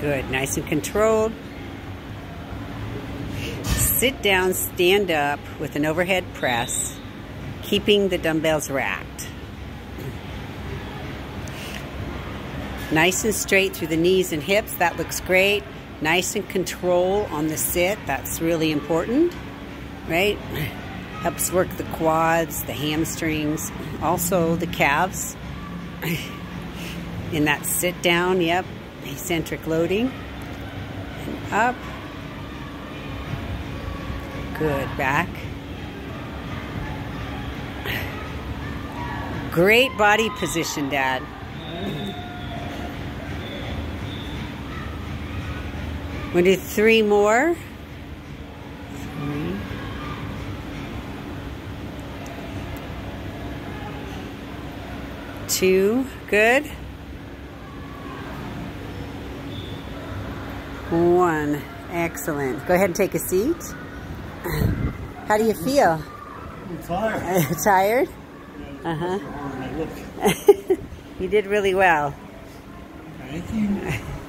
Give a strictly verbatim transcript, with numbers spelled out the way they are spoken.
Good, nice and controlled. Sit down, stand up with an overhead press, keeping the dumbbells racked. Nice and straight through the knees and hips, that looks great. Nice and control on the sit, that's really important, right? Helps work the quads, the hamstrings, also the calves. In that sit down, yep, eccentric loading. And up. Good, back. Great body position, Dad. We'll do three more. Three. Two, good. One, excellent. Go ahead and take a seat. How do you feel? I'm tired. Tired? Yeah, uh-huh. You did really well. Thank you.